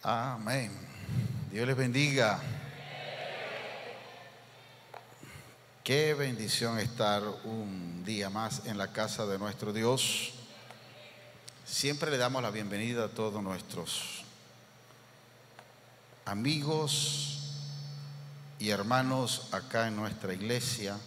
Amén. Dios les bendiga. Qué bendición estar un día más en la casa de nuestro Dios. Siempre le damos la bienvenida a todos nuestros amigos y hermanos acá en nuestra iglesia.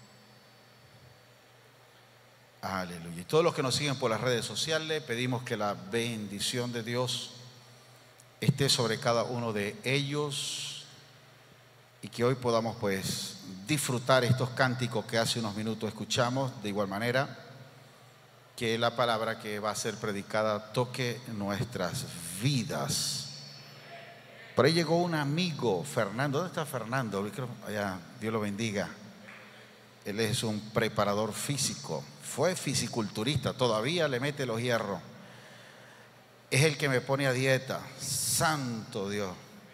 Aleluya. Y todos los que nos siguen por las redes sociales, pedimos que la bendición de Dios esté sobre cada uno de ellos y que hoy podamos pues disfrutar estos cánticos que hace unos minutos escuchamos. De igual manera que la palabra que va a ser predicada toque nuestras vidas. Por ahí llegó un amigo, Fernando. ¿Dónde está Fernando? Allá, Dios lo bendiga. Él es un preparador físico, fue fisiculturista, todavía le mete los hierros. Es el que me pone a dieta. Santo Dios.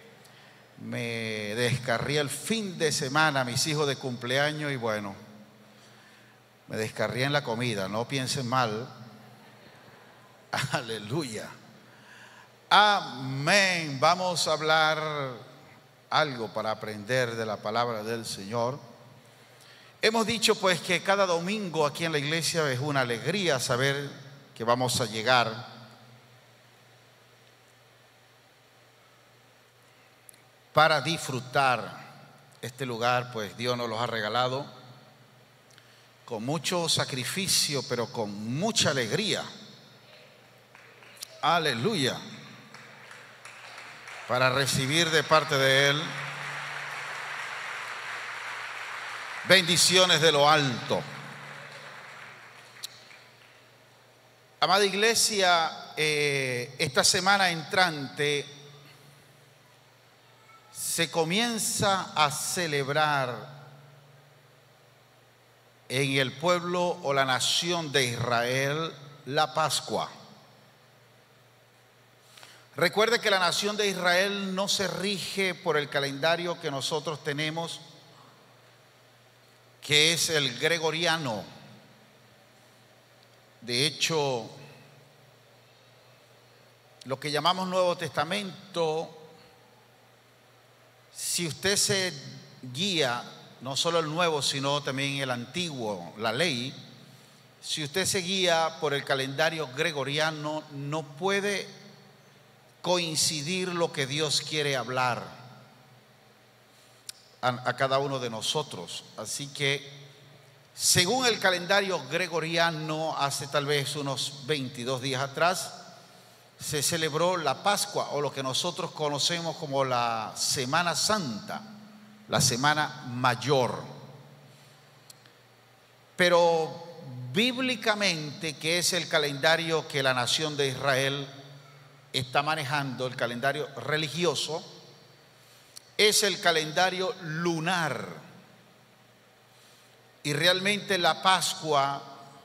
Me descarrié el fin de semana a mis hijos de cumpleaños y bueno, me descarrié en la comida. No piensen mal. Aleluya. Amén. Vamos a hablar algo para aprender de la palabra del Señor. Hemos dicho pues que cada domingo aquí en la iglesia es una alegría saber que vamos a llegar para disfrutar este lugar, pues Dios nos los ha regalado con mucho sacrificio, pero con mucha alegría. Aleluya. Para recibir de parte de Él bendiciones de lo alto. Amada iglesia, esta semana entrante se comienza a celebrar en el pueblo o la nación de Israel la Pascua. Recuerde que la nación de Israel no se rige por el calendario que nosotros tenemos, que es el gregoriano. De hecho, lo que llamamos Nuevo Testamento, si usted se guía, no solo el Nuevo, sino también el Antiguo, la ley, si usted se guía por el calendario gregoriano, no puede coincidir lo que Dios quiere hablar a cada uno de nosotros. Así que, según el calendario gregoriano, hace tal vez unos 22 días atrás, se celebró la Pascua, o lo que nosotros conocemos como la Semana Santa, la Semana Mayor. Pero bíblicamente, que es el calendario que la nación de Israel está manejando, el calendario religioso, es el calendario lunar. Y realmente la Pascua,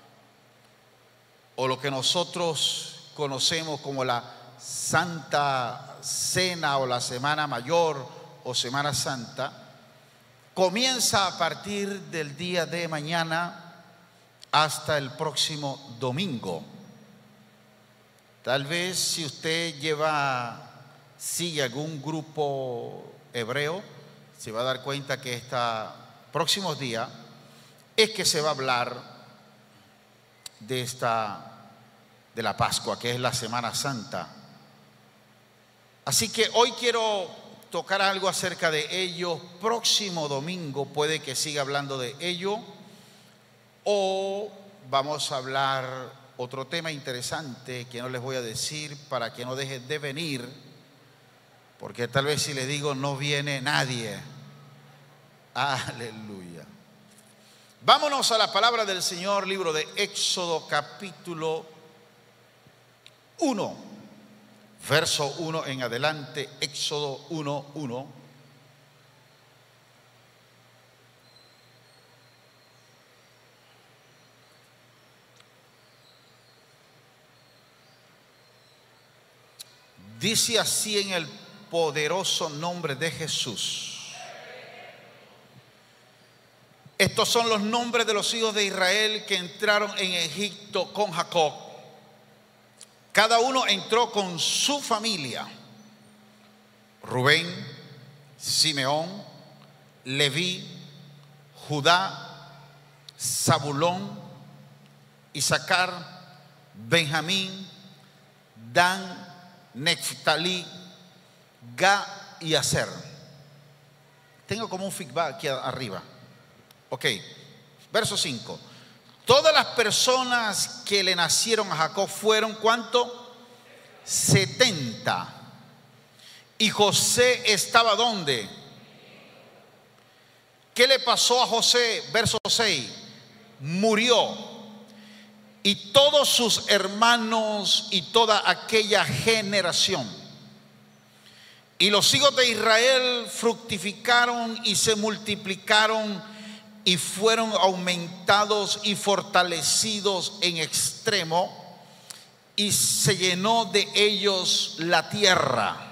o lo que nosotros conocemos como la Santa Cena o la Semana Mayor o Semana Santa, comienza a partir del día de mañana hasta el próximo domingo. Tal vez si usted sigue algún grupo hebreo, se va a dar cuenta que estos próximos días es que se va a hablar de la Pascua, que es la Semana Santa. Así que hoy quiero tocar algo acerca de ello. Próximo domingo puede que siga hablando de ello, o vamos a hablar otro tema interesante que no les voy a decir para que no dejen de venir, porque tal vez si les digo no viene nadie. Aleluya. Vámonos a la palabra del Señor, libro de Éxodo capítulo 1, verso 1 en adelante. Éxodo 1:1. Dice así en el poderoso nombre de Jesús. Estos son los nombres de los hijos de Israel que entraron en Egipto con Jacob. Cada uno entró con su familia. Rubén, Simeón, Leví, Judá, Zabulón, Isaacar, Benjamín, Dan, Neftalí, Gad y Aser. Tengo como un feedback aquí arriba. Ok, verso 5. Todas las personas que le nacieron a Jacob fueron, ¿cuánto? 70. ¿Y José estaba dónde? ¿Qué le pasó a José? Verso 6. Murió. Y todos sus hermanos y toda aquella generación. Y los hijos de Israel fructificaron y se multiplicaron y fueron aumentados y fortalecidos en extremo, y se llenó de ellos la tierra.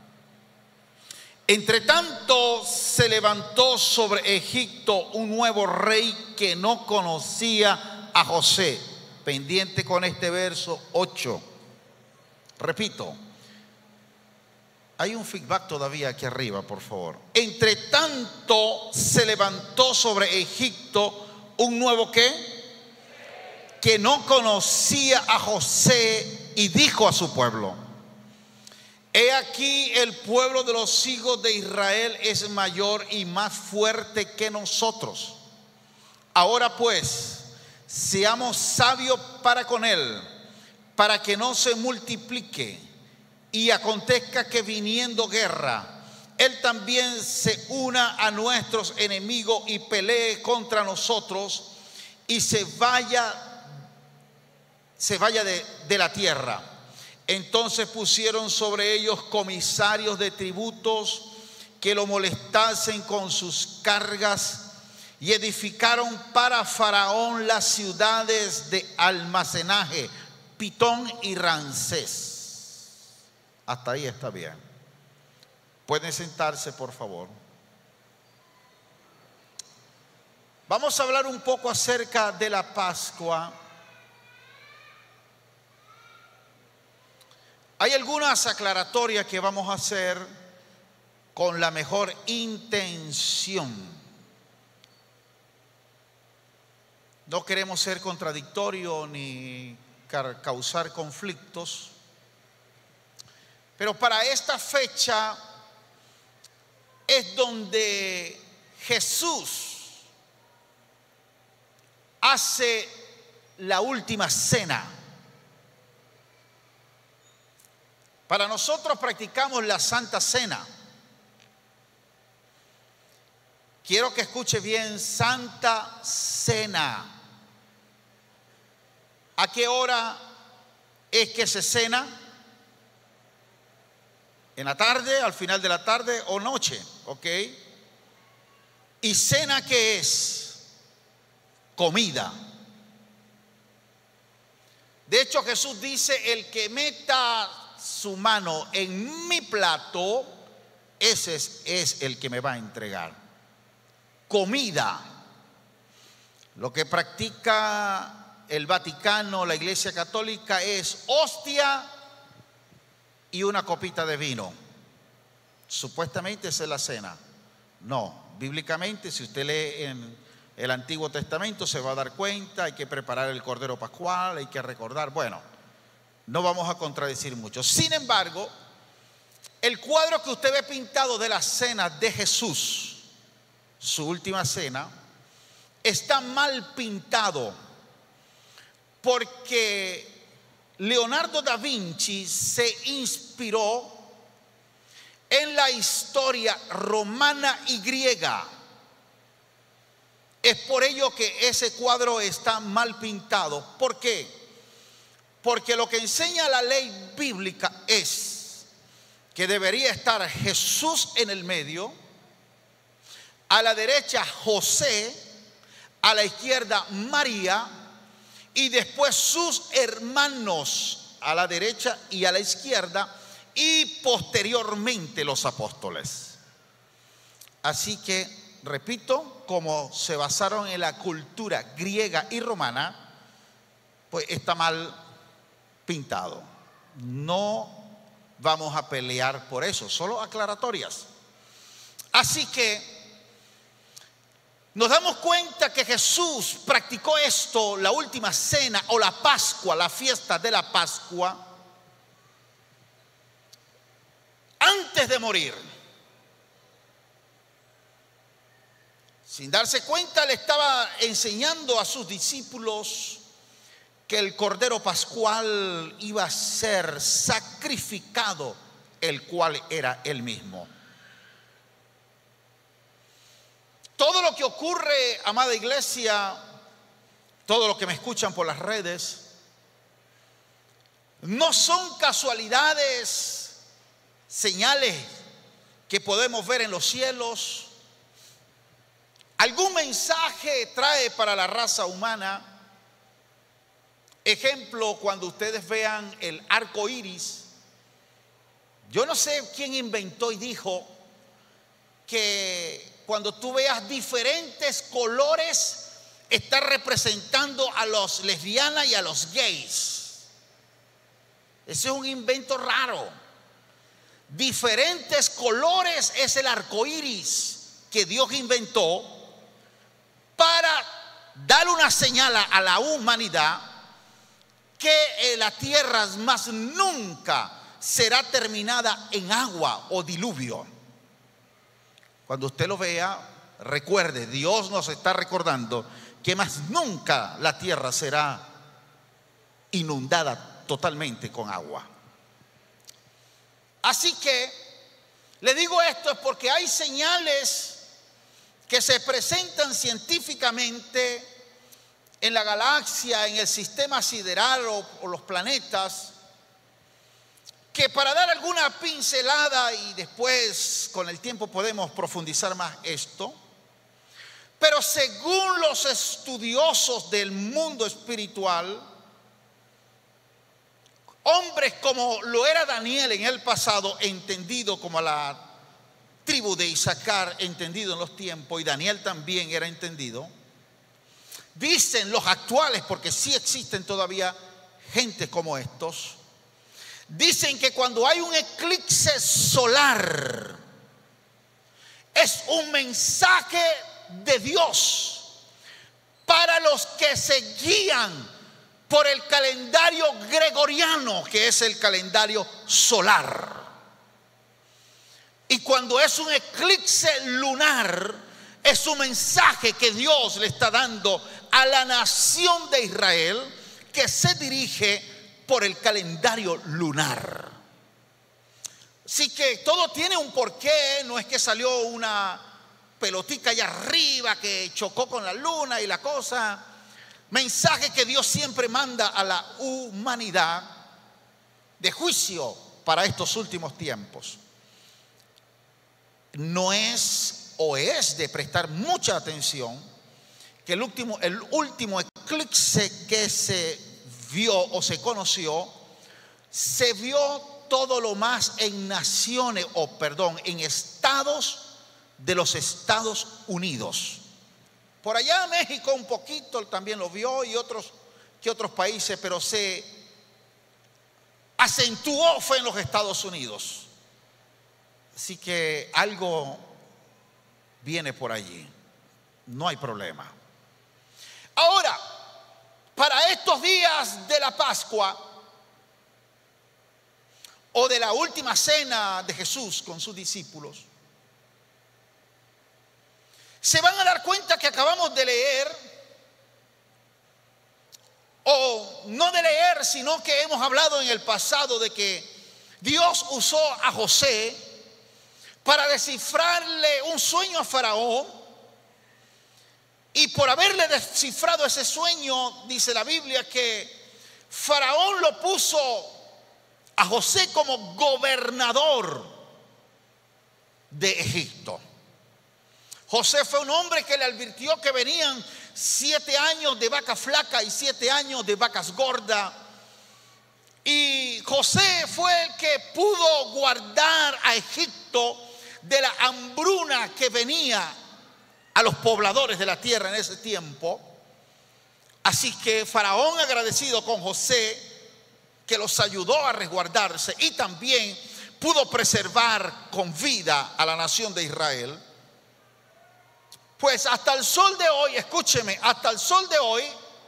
Entre tanto se levantó sobre Egipto un nuevo rey que no conocía a José. Pendiente con este verso 8. Repito, hay un feedback todavía aquí arriba, por favor. Entre tanto se levantó sobre Egipto un nuevo ¿qué? Que no conocía a José, y dijo a su pueblo: he aquí, el pueblo de los hijos de Israel es mayor y más fuerte que nosotros. Ahora pues, seamos sabios para con él, para que no se multiplique. Y acontezca que viniendo guerra, él también se una a nuestros enemigos y pelee contra nosotros, y se vaya de la tierra. Entonces pusieron sobre ellos comisarios de tributos que lo molestasen con sus cargas, y edificaron para Faraón las ciudades de almacenaje, Pitón y Ramsés. Hasta ahí está bien. Pueden sentarse, por favor. Vamos a hablar un poco acerca de la Pascua. Hay algunas aclaratorias que vamos a hacer con la mejor intención. No queremos ser contradictorios ni causar conflictos. Pero para esta fecha es donde Jesús hace la última cena. Para nosotros practicamos la Santa Cena. Quiero que escuche bien: Santa Cena. ¿A qué hora es que se cena? ¿En la tarde, al final de la tarde o noche? ¿Ok? ¿Y cena qué es? Comida. De hecho, Jesús dice: el que meta su mano en mi plato, ese es el que me va a entregar. Comida. Lo que practica el Vaticano, la Iglesia Católica, es hostia y una copita de vino. Supuestamente esa es la cena. No, bíblicamente, si usted lee en el Antiguo Testamento, se va a dar cuenta: hay que preparar el Cordero Pascual, hay que recordar. Bueno, no vamos a contradecir mucho. Sin embargo, el cuadro que usted ve pintado de la cena de Jesús, su última cena, está mal pintado, porque Leonardo da Vinci se inspiró en la historia romana y griega. Es por ello que ese cuadro está mal pintado. ¿Por qué? Porque lo que enseña la ley bíblica es que debería estar Jesús en el medio, a la derecha José, a la izquierda María, y después sus hermanos a la derecha y a la izquierda, y posteriormente los apóstoles. Así que, repito, como se basaron en la cultura griega y romana, pues está mal pintado. No vamos a pelear por eso, solo aclaratorias. Así que nos damos cuenta que Jesús practicó esto, la última cena o la Pascua, la fiesta de la Pascua, antes de morir. Sin darse cuenta, le estaba enseñando a sus discípulos que el Cordero Pascual iba a ser sacrificado, el cual era él mismo. Todo lo que ocurre, amada iglesia, todo lo que me escuchan por las redes, no son casualidades, señales que podemos ver en los cielos. Algún mensaje trae para la raza humana. Ejemplo, cuando ustedes vean el arco iris, yo no sé quién inventó y dijo que cuando tú veas diferentes colores, está representando a los lesbianas y a los gays. Ese es un invento raro. Diferentes colores es el arco iris que Dios inventó para dar una señal a la humanidad que la tierra más nunca será terminada en agua o diluvio. Cuando usted lo vea, recuerde, Dios nos está recordando que más nunca la tierra será inundada totalmente con agua. Así que le digo esto es porque hay señales que se presentan científicamente en la galaxia, en el sistema sideral o los planetas, que para dar alguna pincelada y después con el tiempo podemos profundizar más esto, pero según los estudiosos del mundo espiritual, hombres como lo era Daniel en el pasado, entendido como la tribu de Isaacar, entendido en los tiempos, y Daniel también era entendido, dicen los actuales, porque sí existen todavía gente como estos, dicen que cuando hay un eclipse solar, es un mensaje de Dios para los que se guían por el calendario gregoriano, que es el calendario solar. Y cuando es un eclipse lunar, es un mensaje que Dios le está dando a la nación de Israel, que se dirige por el calendario lunar. Así que todo tiene un porqué. No es que salió una pelotica allá arriba que chocó con la luna y la cosa. Mensaje que Dios siempre manda a la humanidad de juicio para estos últimos tiempos. No es o es de prestar mucha atención que el último eclipse que se vio o se conoció, se vio todo lo más en naciones, en estados de los Estados Unidos. Por allá México un poquito también lo vio y otros países, pero se acentuó fue en los Estados Unidos. Así que algo viene por allí, no hay problema. Ahora, para estos días de la Pascua o de la última cena de Jesús con sus discípulos, se van a dar cuenta que acabamos de leer, o no de leer, sino que hemos hablado en el pasado de que Dios usó a José para descifrarle un sueño a Faraón. Y por haberle descifrado ese sueño, dice la Biblia que Faraón lo puso a José como gobernador de Egipto. José fue un hombre que le advirtió que venían 7 años de vaca flaca y 7 años de vacas gordas. Y José fue el que pudo guardar a Egipto de la hambruna que venía a los pobladores de la tierra en ese tiempo. Así que Faraón, agradecido con José, que los ayudó a resguardarse, y también pudo preservar con vida a la nación de Israel, pues hasta el sol de hoy, escúcheme, hasta el sol de hoy,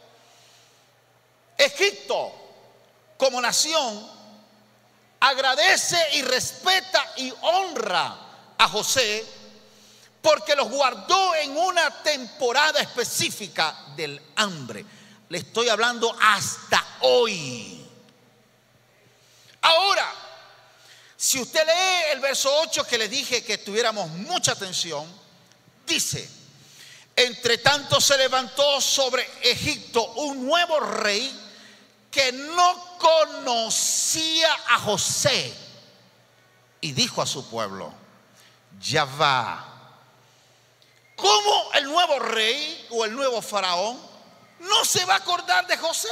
Egipto como nación agradece y respeta y honra a José porque los guardó en una temporada específica del hambre. Le estoy hablando hasta hoy. Ahora, si usted lee el verso 8 que le dije que tuviéramos mucha atención, dice: entre tanto se levantó sobre Egipto un nuevo rey que no conocía a José y dijo a su pueblo: ya va. ¿Cómo el nuevo rey o el nuevo faraón no se va a acordar de José?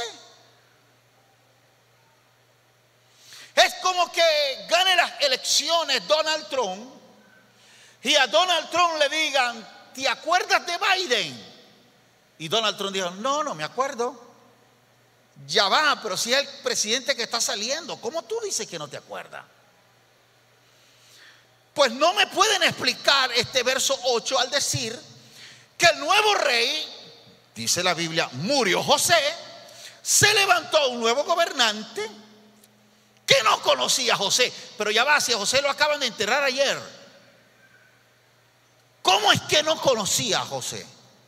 Es como que gane las elecciones Donald Trump y a Donald Trump le digan: ¿te acuerdas de Biden? Y Donald Trump dijo: no me acuerdo. Ya va, pero si es el presidente que está saliendo, ¿cómo tú dices que no te acuerdas? Pues no me pueden explicar este verso 8 al decir que el nuevo rey, dice la Biblia, murió José, se levantó un nuevo gobernante que no conocía a José. Pero ya va, si a José lo acaban de enterrar ayer, ¿cómo es que no conocía a José?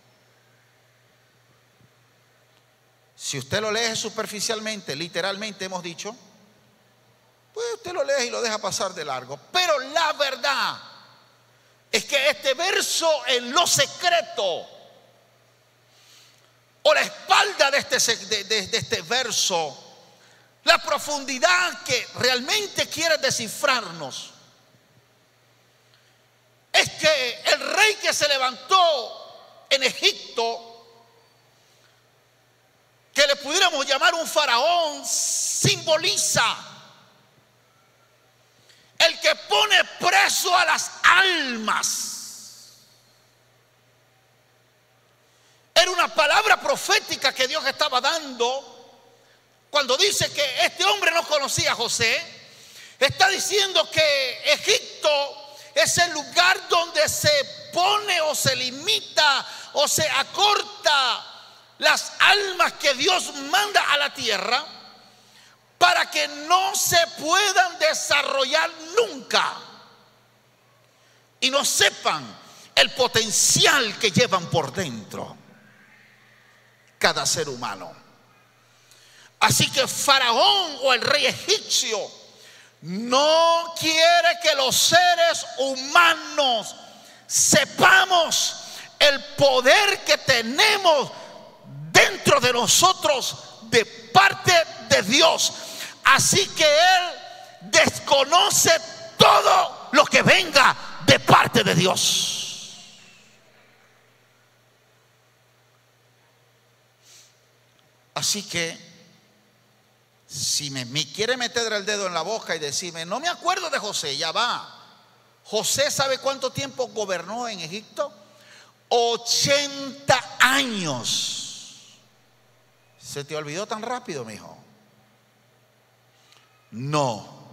Si usted lo lee superficialmente, literalmente hemos dicho, pues usted lo lee y lo deja pasar de largo. Pero la verdad es que este verso en lo secreto, o la espalda de este verso, la profundidad que realmente quiere descifrarnos, es que el rey que se levantó en Egipto, que le pudiéramos llamar un faraón, simboliza el que pone preso a las almas. Era una palabra profética que Dios estaba dando cuando dice que este hombre no conocía a José. Está diciendo que Egipto es el lugar donde se pone o se limita o se acorta las almas que Dios manda a la tierra para que no se puedan desarrollar nunca y no sepan el potencial que llevan por dentro cada ser humano. Así que Faraón o el rey egipcio no quiere que los seres humanos sepamos el poder que tenemos dentro de nosotros de parte de Dios. Así que Él desconoce todo lo que venga de parte de Dios. Así que si me quiere meter el dedo en la boca y decirme: no me acuerdo de José, ya va. José, ¿sabe cuánto tiempo gobernó en Egipto? 80 años. ¿Se te olvidó tan rápido, mijo? No.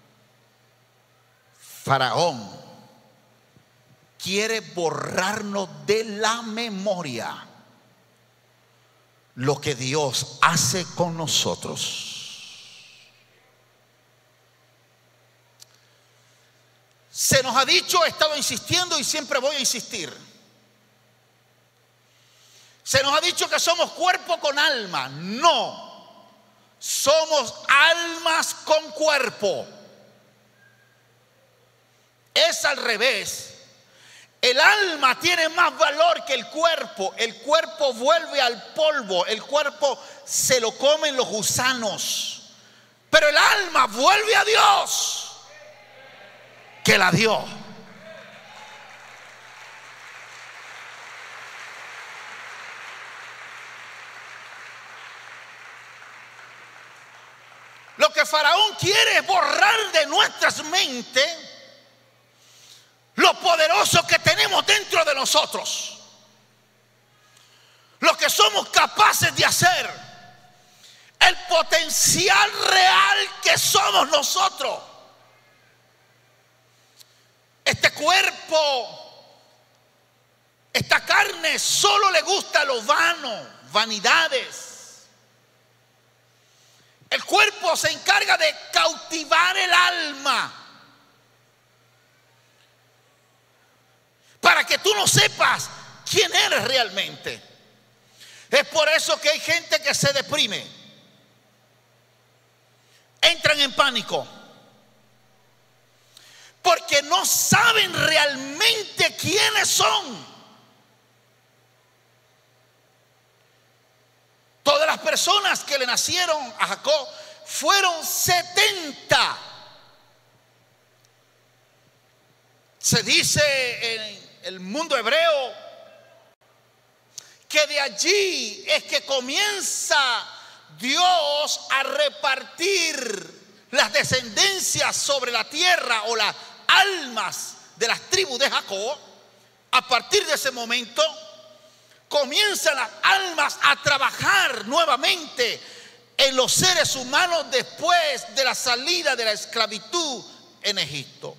Faraón quiere borrarnos de la memoria lo que Dios hace con nosotros. Se nos ha dicho, he estado insistiendo y siempre voy a insistir. Se nos ha dicho que somos cuerpo con alma. No, somos almas con cuerpo. Es al revés. El alma tiene más valor que el cuerpo. El cuerpo vuelve al polvo. El cuerpo se lo comen los gusanos. Pero el alma vuelve a Dios, que la dio. Lo que Faraón quiere es borrar de nuestras mentes lo poderoso que tenemos dentro de nosotros, lo que somos capaces de hacer, el potencial real que somos nosotros. Este cuerpo, esta carne solo le gusta lo vano, vanidades. El cuerpo se encarga de cautivar el alma para que tú no sepas quién eres realmente. Es por eso que hay gente que se deprime, entran en pánico, porque no saben realmente quiénes son. Todas las personas que le nacieron a Jacob fueron 70. Se dice en el mundo hebreo que de allí es que comienza Dios a repartir las descendencias sobre la tierra, o las almas de las tribus de Jacob. A partir de ese momento comienzan las almas a trabajar nuevamente en los seres humanos después de la salida de la esclavitud en Egipto.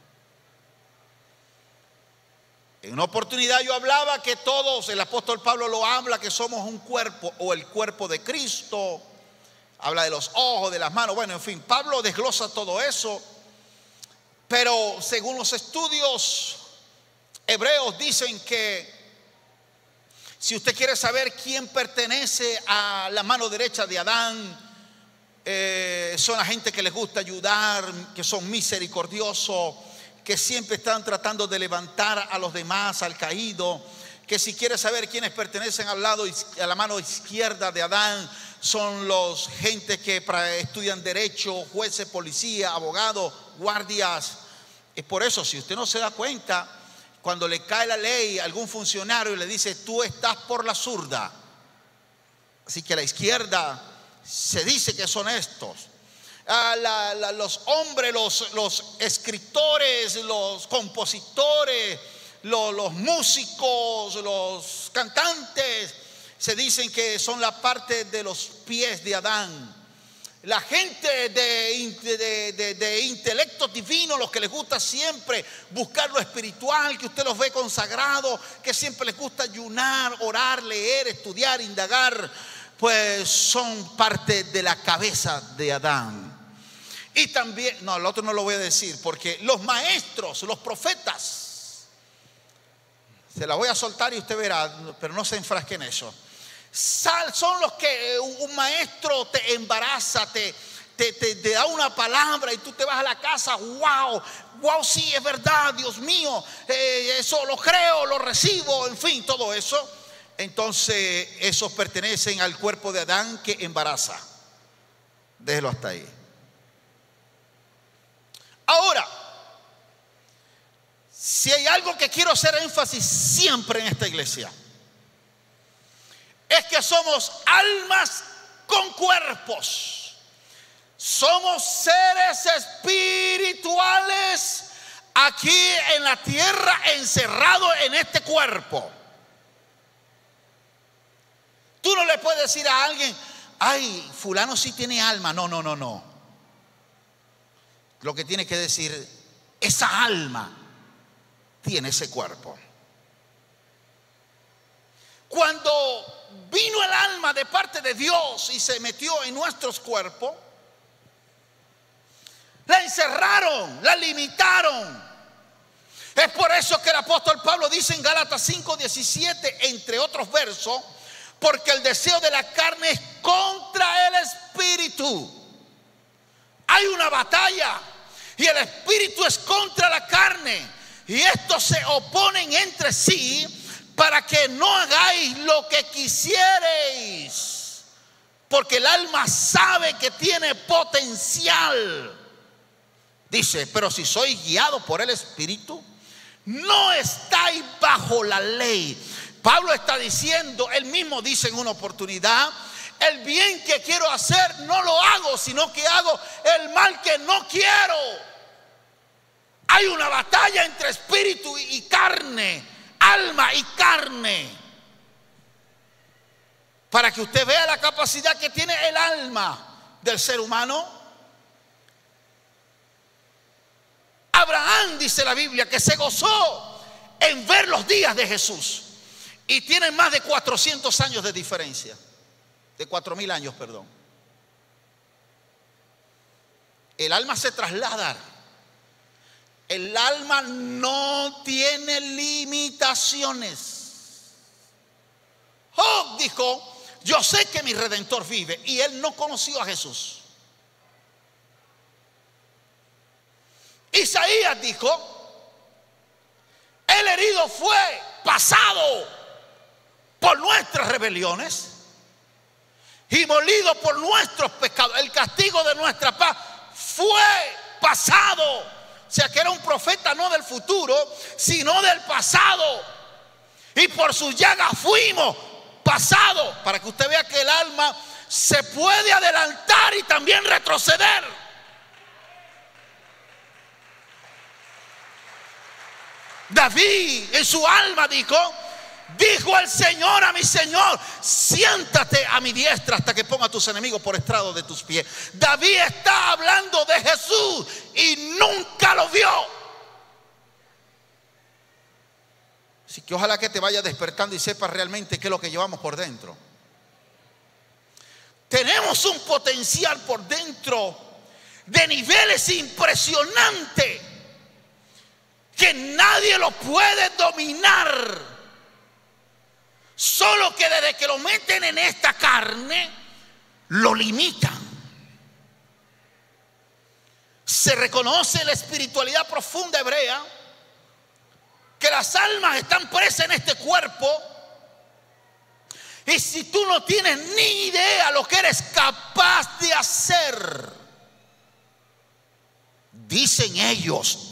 En una oportunidad yo hablaba que todos, el apóstol Pablo lo habla, que somos un cuerpo, o el cuerpo de Cristo. Habla de los ojos, de las manos, bueno, en fin, Pablo desglosa todo eso. Pero según los estudios hebreos dicen que si usted quiere saber quién pertenece a la mano derecha de Adán, son la gente que les gusta ayudar, que son misericordiosos, que siempre están tratando de levantar a los demás, al caído. Que si quiere saber quiénes pertenecen a la mano izquierda de Adán, son los gente que estudian derecho, jueces, policía, abogados, guardias. Es por eso, si usted no se da cuenta, cuando le cae la ley a algún funcionario y le dice: tú estás por la zurda, así que a la izquierda se dice que son estos. Los hombres, los escritores, los compositores, los músicos, los cantantes, se dicen que son la parte de los pies de Adán. La gente de intelecto divino, los que les gusta siempre buscar lo espiritual, que usted los ve consagrados, que siempre les gusta ayunar, orar, leer, estudiar, indagar, pues son parte de la cabeza de Adán. Y también, no, el otro no lo voy a decir, porque los maestros, los profetas, se la voy a soltar y usted verá, pero no se enfrasque en eso. Son los que un maestro te embaraza, te da una palabra y tú te vas a la casa: wow, sí, es verdad, Dios mío, eso lo creo, lo recibo, en fin, todo eso. Entonces esos pertenecen al cuerpo de Adán que embaraza. Déjelo hasta ahí. Ahora, si hay algo que quiero hacer énfasis siempre en esta iglesia, es que somos almas con cuerpos. Somos seres espirituales aquí en la tierra, encerrados en este cuerpo. Tú no le puedes decir a alguien: ay, fulano sí tiene alma. No. Lo que tiene que decir: esa alma tiene ese cuerpo. Cuando vino el alma de parte de Dios y se metió en nuestros cuerpos, la encerraron, la limitaron. Es por eso que el apóstol Pablo dice en Gálatas 5:17, entre otros versos: porque el deseo de la carne es contra el espíritu. Hay una batalla y el espíritu es contra la carne, y estos se oponen entre sí para que no hagáis lo que quisierais, porque el alma sabe que tiene potencial. Dice: pero si sois guiados por el espíritu, no estáis bajo la ley. Pablo está diciendo, él mismo dice en una oportunidad: el bien que quiero hacer no lo hago, sino que hago el mal que no quiero. Hay una batalla entre espíritu y carne, alma y carne, para que usted vea la capacidad que tiene el alma del ser humano. Abraham Abraham, dice la Biblia, que se gozó en ver los días de Jesús. Y tienen más de 400 años de diferencia. De 4000 años, perdón. El alma se traslada. El alma no tiene limitaciones. Job dijo: yo sé que mi Redentor vive. Y él no conoció a Jesús. Isaías dijo: el herido fue pasado por nuestras rebeliones y molido por nuestros pecados. El castigo de nuestra paz fue pasado. O sea que era un profeta no del futuro, sino del pasado. Y por sus llagas fuimos pasados. Para que usted vea que el alma se puede adelantar y también retroceder. David en su alma dijo el Señor a mi Señor: siéntate a mi diestra hasta que ponga a tus enemigos por estrado de tus pies. David está hablando de Jesús y nunca lo vio. Así que ojalá que te vaya despertando y sepas realmente qué es lo que llevamos por dentro. Tenemos un potencial por dentro de niveles impresionantes que nadie lo puede dominar. Solo que desde que lo meten en esta carne, lo limitan. Se reconoce en la espiritualidad profunda hebrea que las almas están presas en este cuerpo. Y si tú no tienes ni idea lo que eres capaz de hacer, dicen ellos,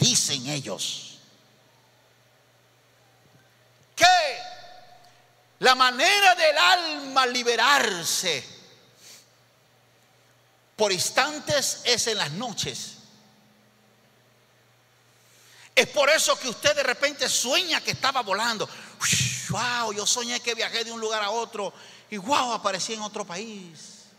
que la manera del alma liberarse por instantes es en las noches. Es por eso que usted de repente sueña que estaba volando. Wow, yo soñé que viajé de un lugar a otro y wow, aparecí en otro país.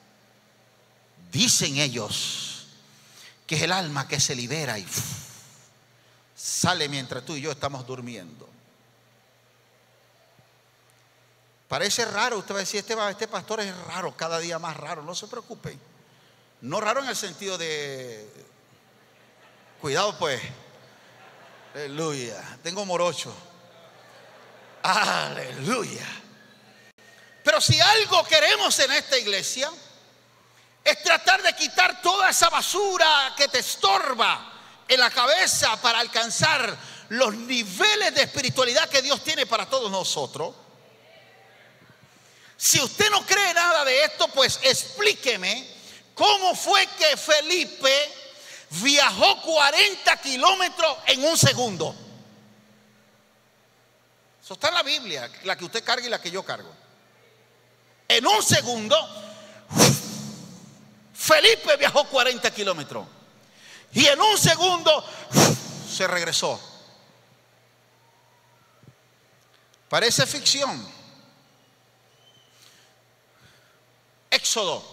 Dicen ellos que es el alma que se libera y sale mientras tú y yo estamos durmiendo. Parece raro, usted va a decir: este pastor es raro, cada día más raro. No se preocupe. No raro en el sentido de cuidado pues. Aleluya. Tengo morocho. Aleluya. Pero si algo queremos en esta iglesia es tratar de quitar toda esa basura que te estorba en la cabeza para alcanzar los niveles de espiritualidad que Dios tiene para todos nosotros. Si usted no cree nada de esto, pues explíqueme cómo fue que Felipe viajó 40 kilómetros en un segundo. Eso está en la Biblia, la que usted carga y la que yo cargo. En un segundo, Felipe viajó 40 kilómetros. Y en un segundo, se regresó. Parece ficción. Éxodo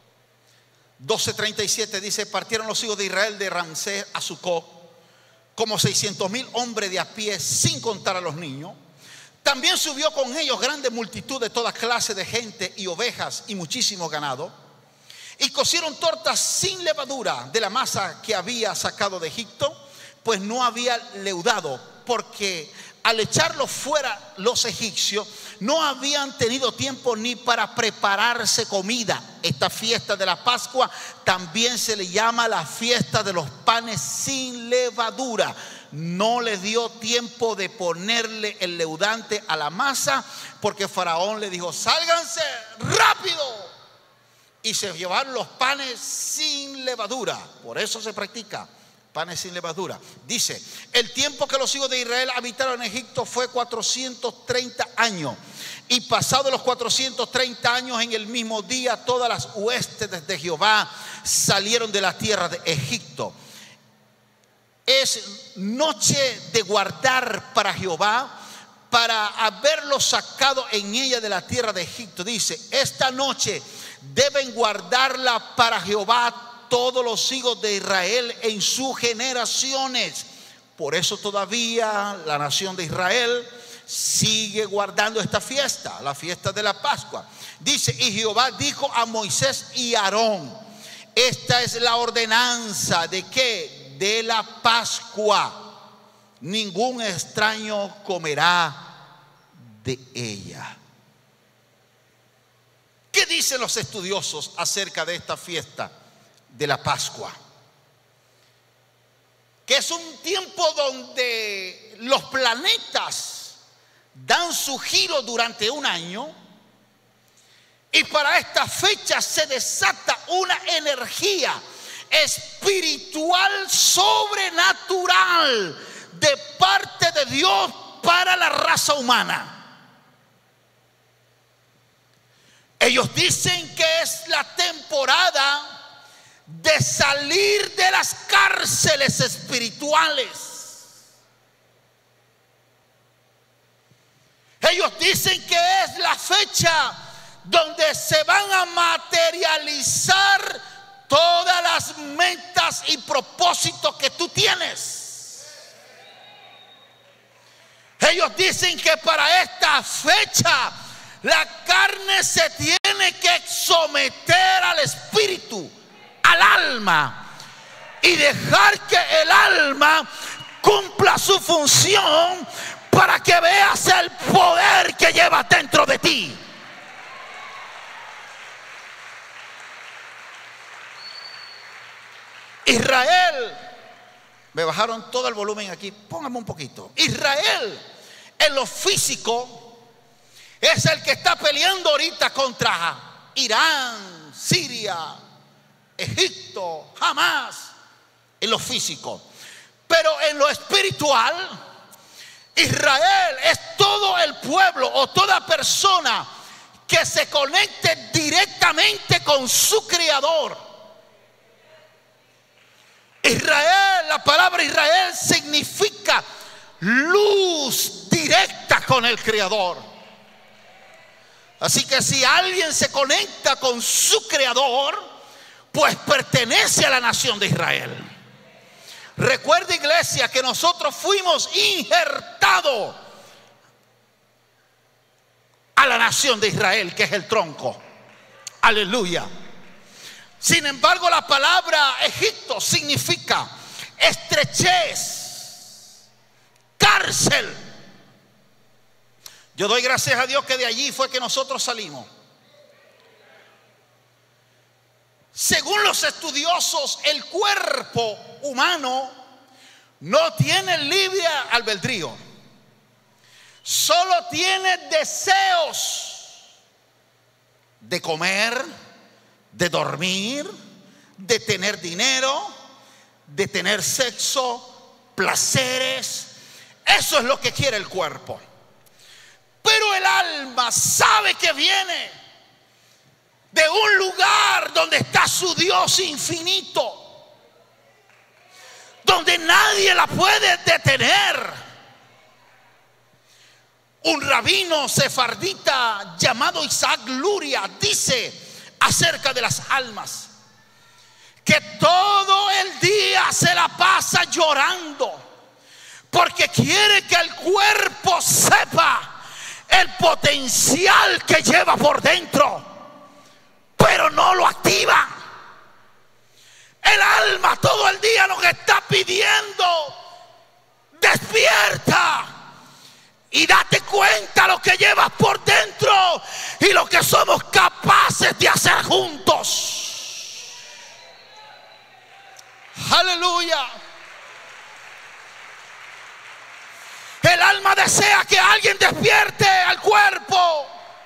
12:37 dice: partieron los hijos de Israel de Ramsés a Sucot como 600,000 hombres de a pie, sin contar a los niños. También subió con ellos grande multitud de toda clase de gente y ovejas y muchísimo ganado. Y cocieron tortas sin levadura de la masa que había sacado de Egipto, pues no había leudado, porque al echarlo fuera los egipcios no habían tenido tiempo ni para prepararse comida. Esta fiesta de la Pascua también se le llama la fiesta de los panes sin levadura. No les dio tiempo de ponerle el leudante a la masa, porque Faraón le dijo: sálganse rápido. Y se llevaron los panes sin levadura. Por eso se practica panes sin levadura. Dice: el tiempo que los hijos de Israel habitaron en Egipto fue 430 años. Y pasados los 430 años, en el mismo día, todas las huestes de Jehová salieron de la tierra de Egipto. Es noche de guardar para Jehová, para haberlo sacado en ella de la tierra de Egipto. Dice: esta noche deben guardarla para Jehová todos los hijos de Israel en sus generaciones, Por eso todavía la nación de Israel sigue guardando esta fiesta, la fiesta de la Pascua. Dice: y Jehová dijo a Moisés y Aarón: esta es la ordenanza de ¿qué? De la Pascua. Ningún extraño comerá de ella. ¿Qué dicen los estudiosos acerca de esta fiesta de la Pascua? Que es un tiempo donde los planetas dan su giro durante un año, y para esta fecha se desata una energía espiritual sobrenatural de parte de Dios para la raza humana. Ellos dicen que es la temporada de salir de las cárceles espirituales. Ellos dicen que es la fecha donde se van a materializar todas las metas y propósitos que tú tienes. Ellos dicen que para esta fecha la carne se tiene que someter al espíritu, al alma, y dejar que el alma cumpla su función para que veas el poder que lleva dentro de ti. Israel, me bajaron todo el volumen aquí, póngame un poquito. Israel en lo físico es el que está peleando ahorita contra Irán, Siria, Egipto, Hamás, en lo físico. Pero en lo espiritual, Israel es todo el pueblo o toda persona que se conecte directamente con su Creador. Israel, la palabra Israel significa luz directa con el Creador. Así que si alguien se conecta con su Creador, pues pertenece a la nación de Israel. Recuerda, iglesia, que nosotros fuimos injertados a la nación de Israel, que es el tronco. Aleluya. Sin embargo, la palabra Egipto significa estrechez, cárcel. Yo doy gracias a Dios que de allí fue que nosotros salimos. Según los estudiosos, el cuerpo humano no tiene libre albedrío. Solo tiene deseos de comer, de dormir, de tener dinero, de tener sexo, placeres. Eso es lo que quiere el cuerpo. Pero el alma sabe que viene de un lugar donde está su Dios infinito, donde nadie la puede detener. Un rabino sefardita llamado Isaac Luria dice acerca de las almas que todo el día se la pasa llorando porque quiere que el cuerpo sepa el potencial que lleva por dentro, pero no lo activa. El alma todo el día lo que está pidiendo: despierta y date cuenta lo que llevas por dentro y lo que somos capaces de hacer juntos. Aleluya. El alma desea que alguien despierte al cuerpo.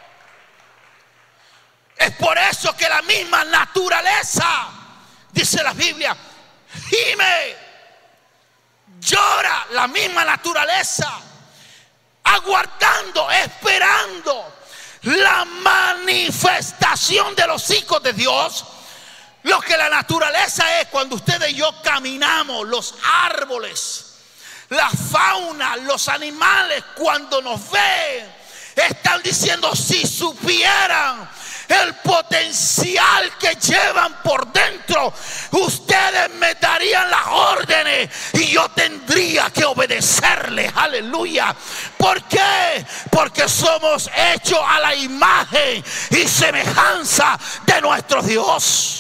Es por eso que la misma naturaleza, dice la Biblia, gime, llora. La misma naturaleza aguardando, esperando la manifestación de los hijos de Dios. Lo que la naturaleza es cuando ustedes y yo caminamos, los árboles, la fauna, los animales, cuando nos ven, están diciendo: si supieran el potencial que llevan por dentro, ustedes me darían las órdenes y yo tendría que obedecerles. Aleluya. ¿Por qué? Porque somos hechos a la imagen y semejanza de nuestro Dios.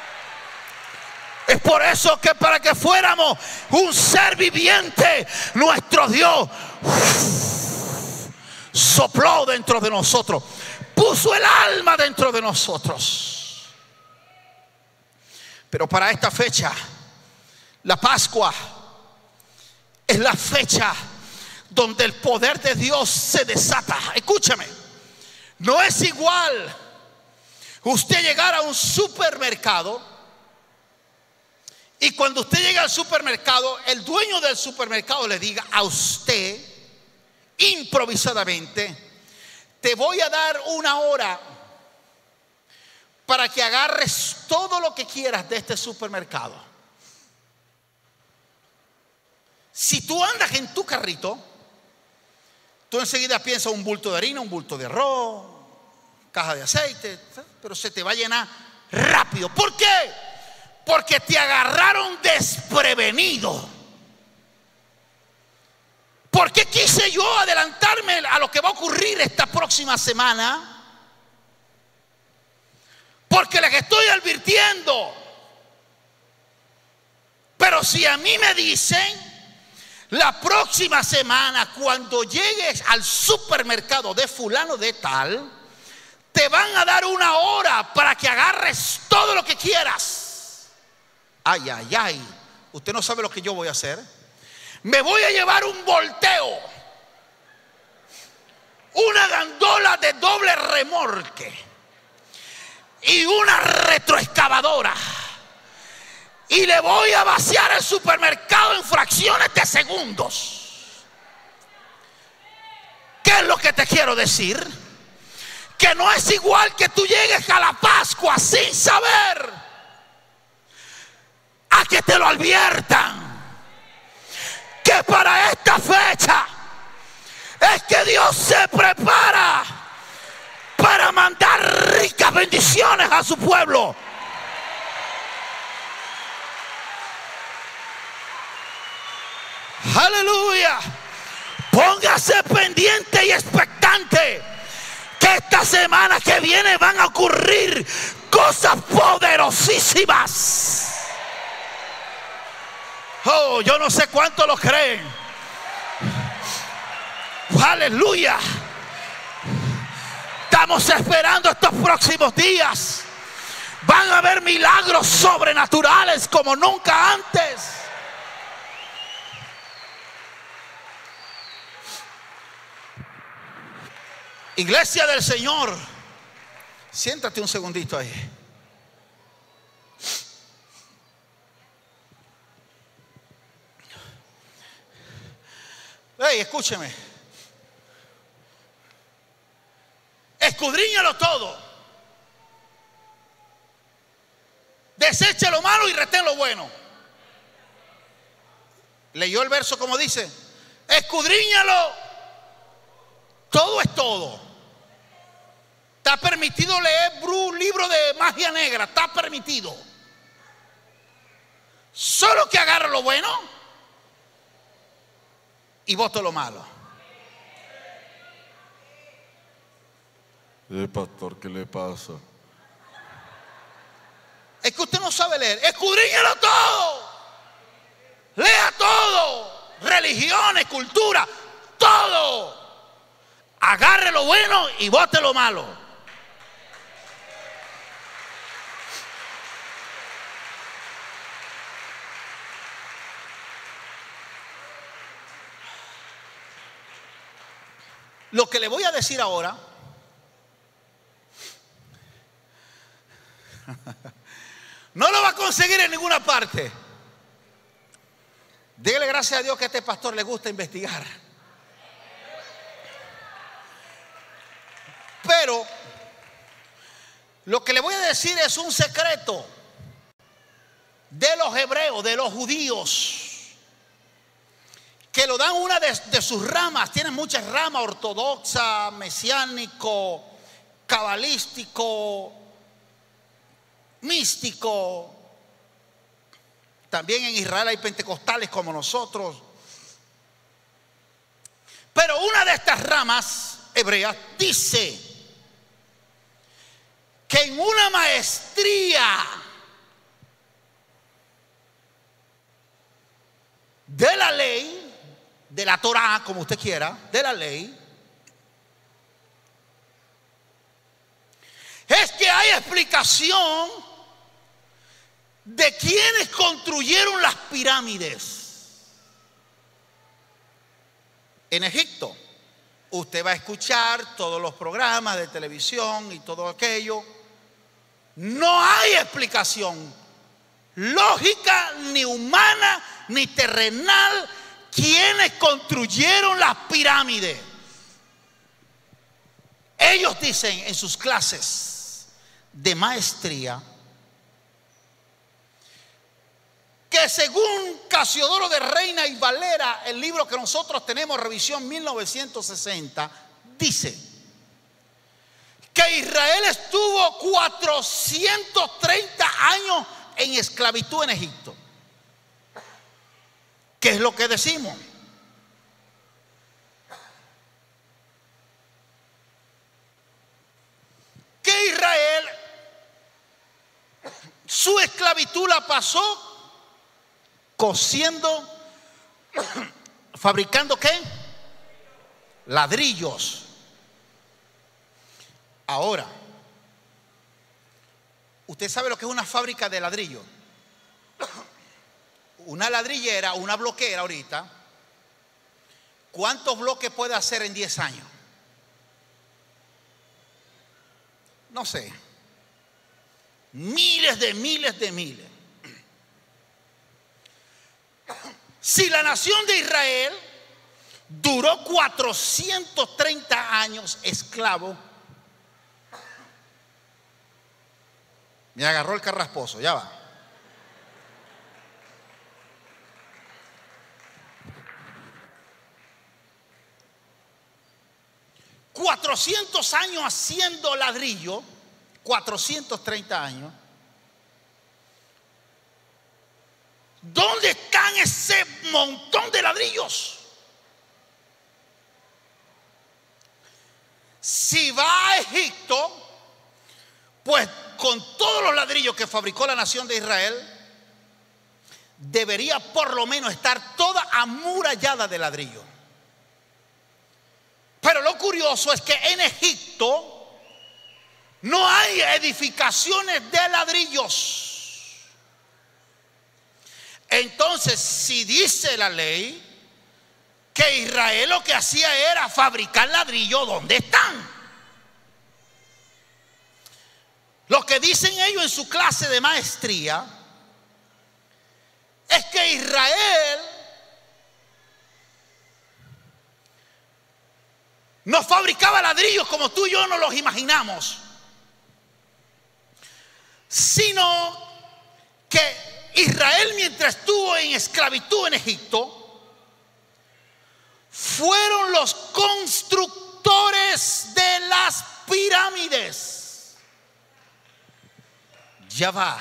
Es por eso que para que fuéramos un ser viviente, nuestro Dios sopló dentro de nosotros, puso el alma dentro de nosotros. Pero para esta fecha, la Pascua es la fecha donde el poder de Dios se desata. Escúchame, no es igual usted llegar a un supermercado y cuando usted llega al supermercado, el dueño del supermercado le diga a usted improvisadamente: te voy a dar 1 hora para que agarres todo lo que quieras de este supermercado. Si tú andas en tu carrito, tú enseguida piensas un bulto de harina, un bulto de arroz, caja de aceite, pero se te va a llenar rápido. ¿Por qué? Porque te agarraron desprevenido. ¿Por qué quise yo adelantarme a lo que va a ocurrir esta próxima semana? Porque les estoy advirtiendo. Pero si a mí me dicen: la próxima semana, cuando llegues al supermercado de fulano de tal, te van a dar 1 hora para que agarres todo lo que quieras. Ay, ay, ay. Usted no sabe lo que yo voy a hacer. Me voy a llevar un volteo, una gandola de doble remolque y una retroexcavadora, y le voy a vaciar el supermercado en fracciones de segundos. ¿Qué es lo que te quiero decir? Que no es igual que tú llegues a la Pascua sin saber, a que te lo adviertan que para esta fecha es que Dios se prepara para mandar ricas bendiciones a su pueblo. Aleluya. Póngase pendiente y expectante que esta semana que viene van a ocurrir cosas poderosísimas. Oh, yo no sé cuánto lo creen. Aleluya. Estamos esperando estos próximos días. Van a haber milagros sobrenaturales como nunca antes. Iglesia del Señor, siéntate un segundito ahí. Hey, escúcheme. Escudriñalo todo. Deseche lo malo y retén lo bueno. ¿Leyó el verso como dice? Escudriñalo. Todo es todo. Está permitido leer un libro de magia negra. Está permitido. Solo que agarre lo bueno y voto lo malo. Pastor, ¿qué le pasa? Es que usted no sabe leer. Escudriñalo todo. Lea todo. Religiones, cultura, todo. Agarre lo bueno y vote lo malo. Lo que le voy a decir ahora no lo va a conseguir en ninguna parte. Dele gracias a Dios que a este pastor le gusta investigar. Pero lo que le voy a decir es un secreto de los hebreos, de los judíos, que lo dan una de sus ramas. Tienen muchas ramas: ortodoxa, mesiánico, cabalístico, místico. También en Israel hay pentecostales como nosotros. Pero una de estas ramas hebreas dice que en una maestría de la ley, de la Torá, como usted quiera, de la ley, es que hay explicación de quienes construyeron las pirámides en Egipto. Usted va a escuchar todos los programas de televisión y todo aquello. No hay explicación lógica, ni humana, ni terrenal, quienes construyeron las pirámides. Ellos dicen en sus clases de maestría que según Casiodoro de Reina y Valera, el libro que nosotros tenemos, revisión 1960, dice que Israel estuvo 430 años en esclavitud en Egipto. ¿Qué es lo que decimos? Que Israel su esclavitud la pasó cosiendo, fabricando ¿qué? Ladrillos. Ahora, ¿usted sabe lo que es una fábrica de ladrillo? Una ladrillera, una bloquera ahorita, ¿cuántos bloques puede hacer en 10 años? No sé. Miles de miles. Si la nación de Israel duró 430 años esclavo, me agarró el carrasposo, ya va. $400 años haciendo ladrillo, 430 años. ¿Dónde están ese montón de ladrillos? Si va a Egipto, pues con todos los ladrillos que fabricó la nación de Israel, debería por lo menos estar toda amurallada de ladrillo. Pero lo curioso es que en Egipto no hay edificaciones de ladrillos. Entonces, si dice la ley que Israel lo que hacía era fabricar ladrillo, ¿dónde están? Lo que dicen ellos en su clase de maestría es que Israel no fabricaba ladrillos como tú y yo nos los imaginamos, sino que Israel, mientras estuvo en esclavitud en Egipto, fueron los constructores de las pirámides. Ya va.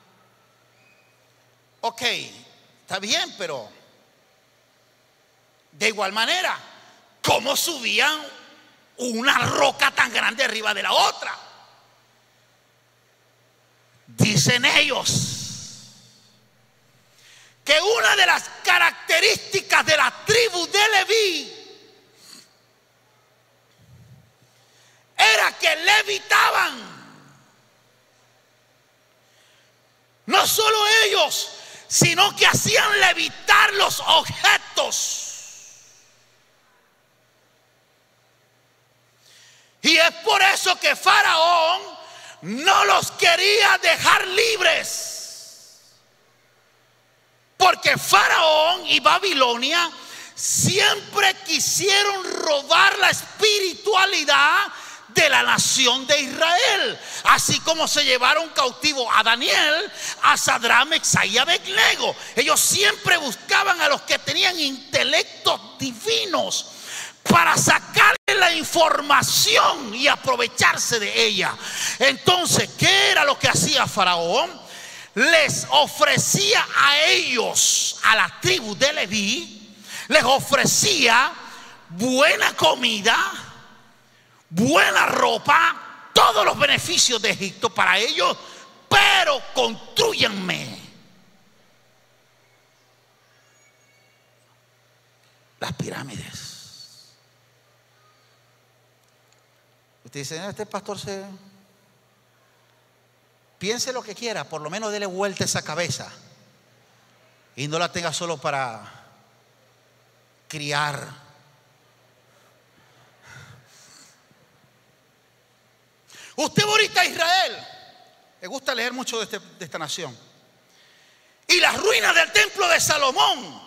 Ok, está bien, pero de igual manera, ¿cómo subían una roca tan grande arriba de la otra? Dicen ellos que una de las características de la tribu de Leví era que levitaban. No solo ellos, sino que hacían levitar los objetos. Y es por eso que Faraón no los quería dejar libres. Porque Faraón y Babilonia siempre quisieron robar la espiritualidad de la nación de Israel, así como se llevaron cautivo a Daniel, a Sadrach, Mesach y Abednego. Ellos siempre buscaban a los que tenían intelectos divinos para sacarle la información y aprovecharse de ella. Entonces, ¿qué era lo que hacía Faraón? Les ofrecía a ellos, a la tribu de Leví, les ofrecía buena comida, buena ropa, todos los beneficios de Egipto para ellos, pero construyanme las pirámides. Usted dice, este pastor piense lo que quiera, por lo menos dele vuelta a esa cabeza y no la tenga solo para criar. Usted va ahorita a Israel, me gusta leer mucho de esta nación, y las ruinas del templo de Salomón.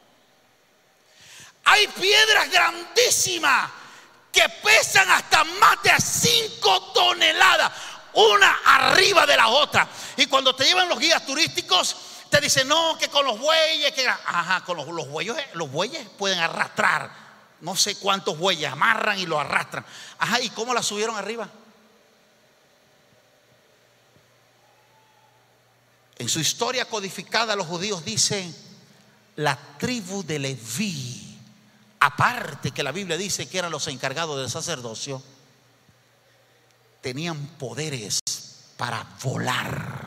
Hay piedras grandísimas que pesan hasta más de 5 toneladas, una arriba de la otra. Y cuando te llevan los guías turísticos, te dicen, no, que con los bueyes, con los bueyes pueden arrastrar no sé cuántos bueyes, amarran y lo arrastran. ¿Y cómo la subieron arriba? En su historia codificada, los judíos dicen, la tribu de Leví, aparte que la Biblia dice que eran los encargados del sacerdocio, tenían poderes para volar.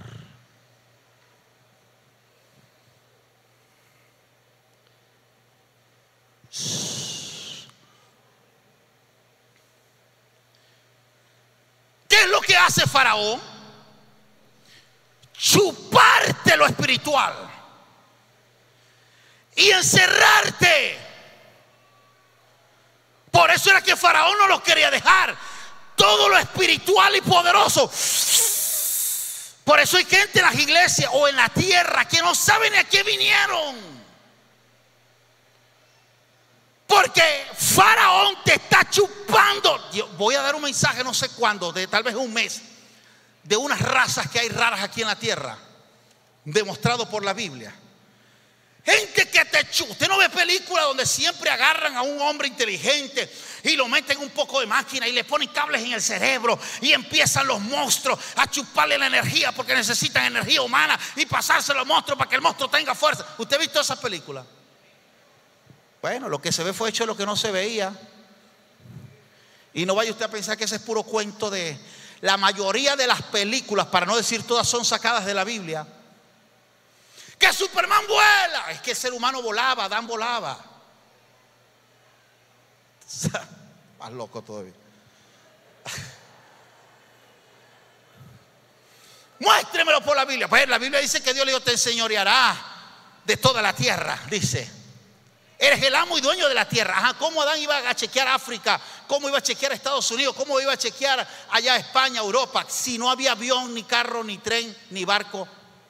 ¿Qué es lo que hace Faraón? Chuparte lo espiritual y encerrarte. Por eso era que Faraón no los quería dejar. Todo lo espiritual y poderoso. Por eso hay gente en las iglesias o en la tierra que no saben ni a qué vinieron. Porque Faraón te está chupando. Yo voy a dar un mensaje no sé cuándo, de tal vez un mes, de unas razas que hay raras aquí en la tierra, demostrado por la Biblia. Gente que te chupa. Usted no ve películas donde siempre agarran a un hombre inteligente y lo meten un poco de máquina y le ponen cables en el cerebro y empiezan los monstruos a chuparle la energía porque necesitan energía humana y pasárselo al monstruo para que el monstruo tenga fuerza. ¿Usted ha visto esas películas? Bueno, lo que se ve fue hecho lo que no se veía. Y no vaya usted a pensar que ese es puro cuento de... La mayoría de las películas, para no decir todas, son sacadas de la Biblia. Que Superman vuela. Es que el ser humano volaba, Adán volaba. Más loco todavía. Muéstremelo por la Biblia. Pues la Biblia dice que Dios le dijo, te enseñoreará de toda la tierra. Dice, eres el amo y dueño de la tierra. ¿Cómo Adán iba a chequear África? ¿Cómo iba a chequear Estados Unidos? ¿Cómo iba a chequear allá España, Europa? Si no había avión, ni carro, ni tren, ni barco.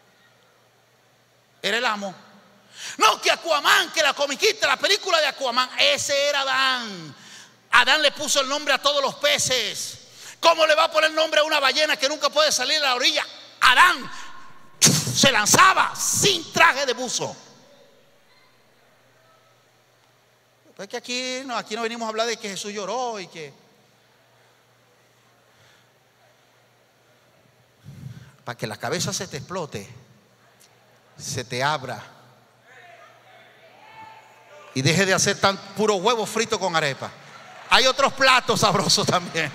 Era el amo. No, que Aquaman, que la comiquita, la película de Aquaman, ese era Adán. Adán le puso el nombre a todos los peces. ¿Cómo le va a poner nombre a una ballena que nunca puede salir a la orilla? Adán se lanzaba sin traje de buzo. Pues que aquí no venimos a hablar de que Jesús lloró y que... Para que la cabeza se te explote, se te abra y deje de hacer tan puro huevo frito con arepa. Hay otros platos sabrosos también.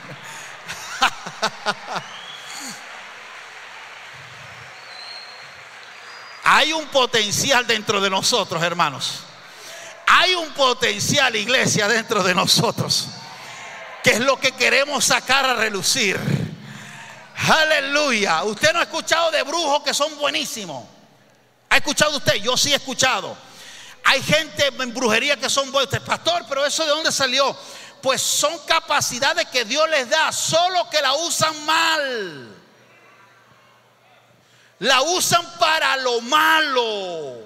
Hay un potencial dentro de nosotros, hermanos. Hay un potencial, iglesia, dentro de nosotros, que es lo que queremos sacar a relucir. Aleluya. Usted no ha escuchado de brujos que son buenísimos. ¿Ha escuchado usted? Yo sí he escuchado. Hay gente en brujería que son buenos. Pastor, pero ¿eso de dónde salió? Pues son capacidades que Dios les da, solo que la usan mal. La usan para lo malo.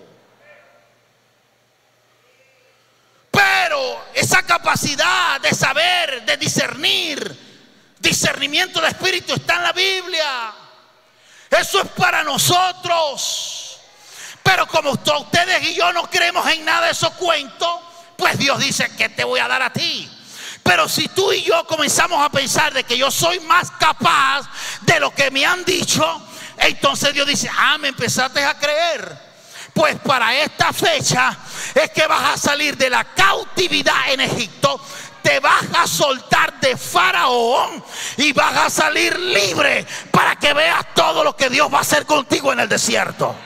Pero esa capacidad de saber, de discernir, discernimiento de espíritu está en la Biblia. Eso es para nosotros. Pero como ustedes y yo no creemos en nada de esos cuentos, pues Dios dice, ¿qué te voy a dar a ti? Pero si tú y yo comenzamos a pensar de que yo soy más capaz de lo que me han dicho, entonces Dios dice: me empezaste a creer. Pues para esta fecha es que vas a salir de la cautividad en Egipto, te vas a soltar de Faraón y vas a salir libre para que veas todo lo que Dios va a hacer contigo en el desierto.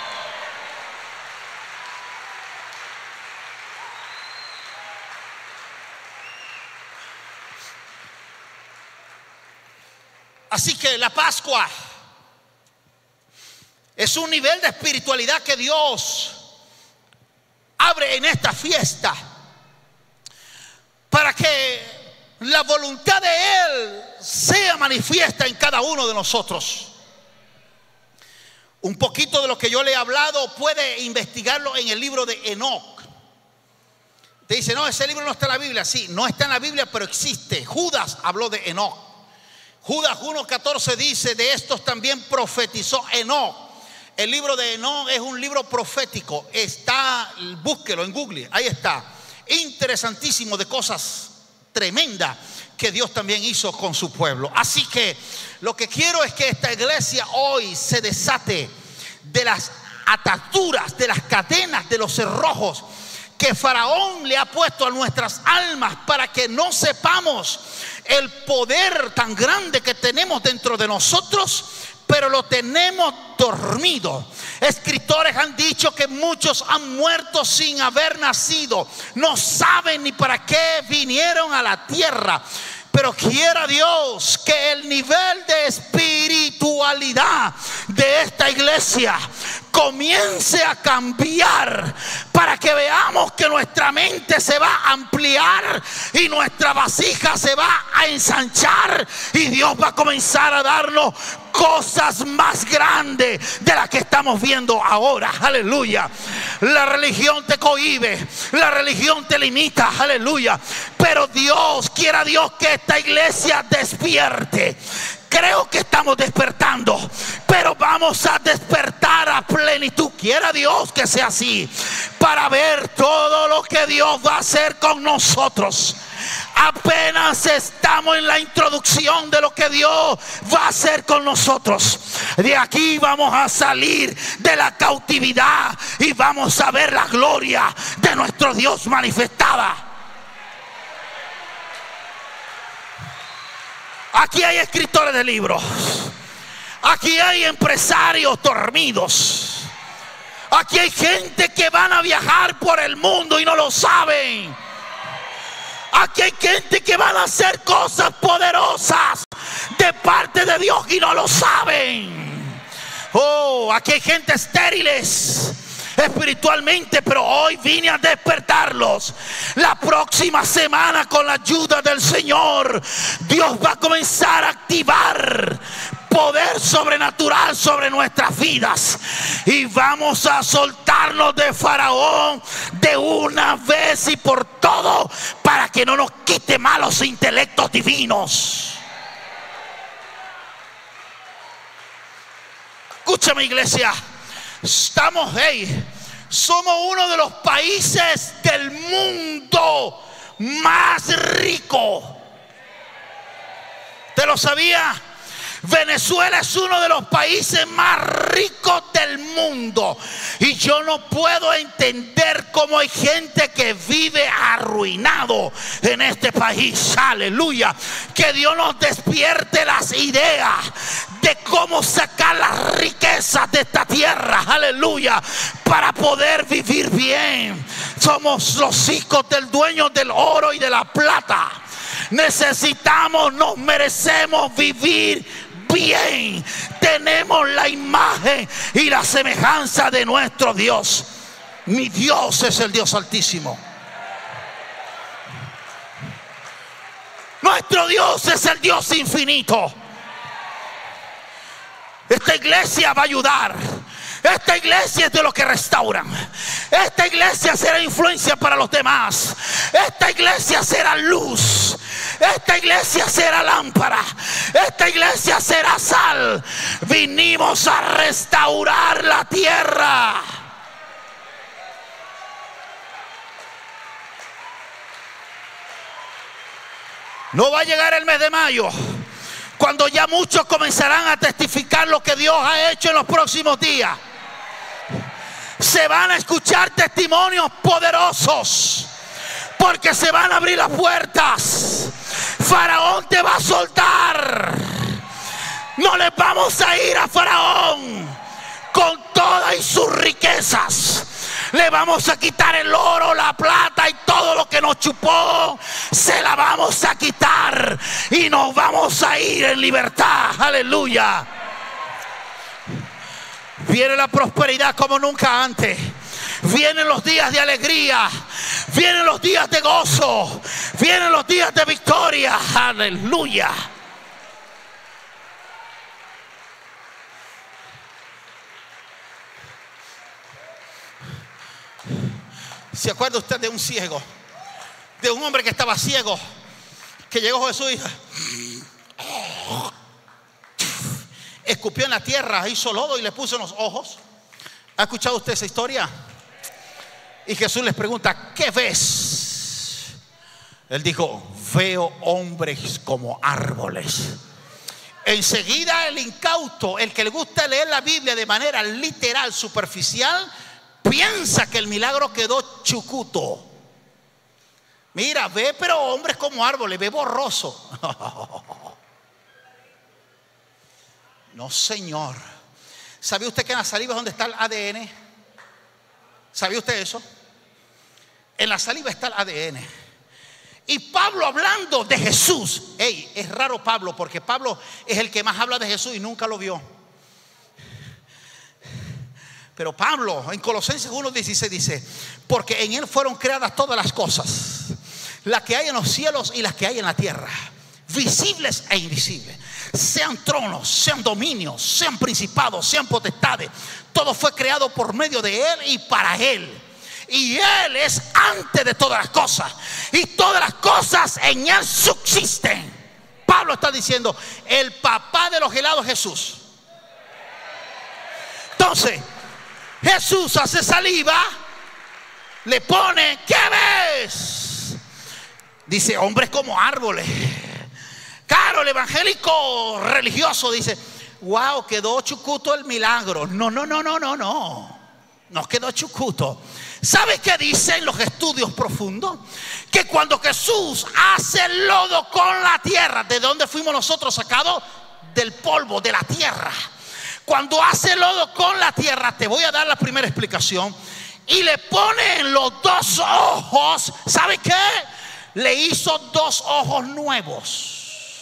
Así que la Pascua es un nivel de espiritualidad que Dios abre en esta fiesta para que la voluntad de Él sea manifiesta en cada uno de nosotros. Un poquito de lo que yo le he hablado puede investigarlo en el libro de Enoc. Te dice: no, ese libro no está en la Biblia. Sí, no está en la Biblia, pero existe. Judas habló de Enoc. Judas 1:14 dice: de estos también profetizó Enoc. El libro de Enoc es un libro profético. Está, búsquelo en Google, ahí está. Interesantísimo, de cosas tremendas que Dios también hizo con su pueblo. Así que lo que quiero es que esta iglesia hoy se desate de las ataduras, de las cadenas, de los cerrojos que Faraón le ha puesto a nuestras almas, para que no sepamos el poder tan grande que tenemos dentro de nosotros, pero lo tenemos dormido. Escritores han dicho que muchos han muerto sin haber nacido, no saben ni para qué vinieron a la tierra. Pero quiera Dios que el nivel de espiritualidad de esta iglesia comience a cambiar, para que veamos que nuestra mente se va a ampliar y nuestra vasija se va a ensanchar, y Dios va a comenzar a darnos cosas más grandes de las que estamos viendo ahora. Aleluya. La religión te cohíbe, la religión te limita, aleluya, pero Dios, quiera Dios que esta iglesia despierte. Creo que estamos despertando, pero vamos a despertar a plenitud. Quiera Dios que sea así, para ver todo lo que Dios va a hacer con nosotros. Apenas estamos en la introducción de lo que Dios va a hacer con nosotros. De aquí vamos a salir de la cautividad y vamos a ver la gloria de nuestro Dios manifestada. Aquí hay escritores de libros, aquí hay empresarios dormidos, aquí hay gente que van a viajar por el mundo y no lo saben. Aquí hay gente que van a hacer cosas poderosas de parte de Dios y no lo saben. Oh, aquí hay gente estériles espiritualmente, pero hoy vine a despertarlos. La próxima semana, con la ayuda del Señor, Dios va a comenzar a activar poder sobrenatural sobre nuestras vidas, y vamos a soltarnos de Faraón de una vez y por todo, para que no nos quite malos intelectos divinos. Escúchame, iglesia, somos uno de los países del mundo más rico. ¿Te lo sabía? Venezuela es uno de los países más ricos del mundo, y yo no puedo entender cómo hay gente que vive arruinado en este país. Aleluya. Que Dios nos despierte las ideas de cómo sacar las riquezas de esta tierra, aleluya, para poder vivir bien. Somos los hijos del dueño del oro y de la plata. Necesitamos, nos merecemos vivir bien. Tenemos la imagen y la semejanza de nuestro Dios. Mi Dios es el Dios altísimo. Nuestro Dios es el Dios infinito. Esta iglesia va a ayudar. Esta iglesia es de los que restauran. Esta iglesia será influencia para los demás. Esta iglesia será luz. Esta iglesia será lámpara. Esta iglesia será sal. Vinimos a restaurar la tierra. No va a llegar el mes de mayo cuando ya muchos comenzarán a testificar lo que Dios ha hecho en los próximos días. Se van a escuchar testimonios poderosos, porque se van a abrir las puertas. Faraón te va a soltar. No les vamos a ir a Faraón con todas y sus riquezas. Le vamos a quitar el oro, la plata y todo lo que nos chupó. Se la vamos a quitar y nos vamos a ir en libertad. Aleluya. Viene la prosperidad como nunca antes. Vienen los días de alegría. Vienen los días de gozo. Vienen los días de victoria. Aleluya. ¿Se acuerda usted de un ciego? De un hombre que estaba ciego, que llegó Jesús y escupió en la tierra, hizo lodo y le puso en los ojos. ¿Ha escuchado usted esa historia? Y Jesús les pregunta: ¿qué ves? Él dijo: veo hombres como árboles. Enseguida el incauto, el que le gusta leer la Biblia de manera literal, superficial, piensa que el milagro quedó chucuto. Mira, ve, pero hombres como árboles, ve borroso. No, señor. ¿Sabía usted que en la saliva es donde está el ADN? ¿Sabía usted eso? En la saliva está el ADN. Y Pablo, hablando de Jesús, es raro Pablo, porque Pablo es el que más habla de Jesús y nunca lo vio. Pero Pablo en Colosenses 1:16 dice: porque en él fueron creadas todas las cosas, las que hay en los cielos y las que hay en la tierra, visibles e invisibles, sean tronos, sean dominios, sean principados, sean potestades. Todo fue creado por medio de él y para él. Y él es antes de todas las cosas, y todas las cosas en él subsisten. Pablo está diciendo: el papá de los helados, Jesús. Entonces Jesús hace saliva, le pone: ¿qué ves? Dice: hombres como árboles. Claro, el evangélico religioso dice: wow, quedó chucuto el milagro. No quedó chucuto. ¿Sabes qué dicen los estudios profundos? Que cuando Jesús hace el lodo con la tierra, ¿de dónde fuimos nosotros sacados? Del polvo, de la tierra. Cuando hace lodo con la tierra, te voy a dar la primera explicación, y le pone en los dos ojos, ¿sabe qué? Le hizo dos ojos nuevos.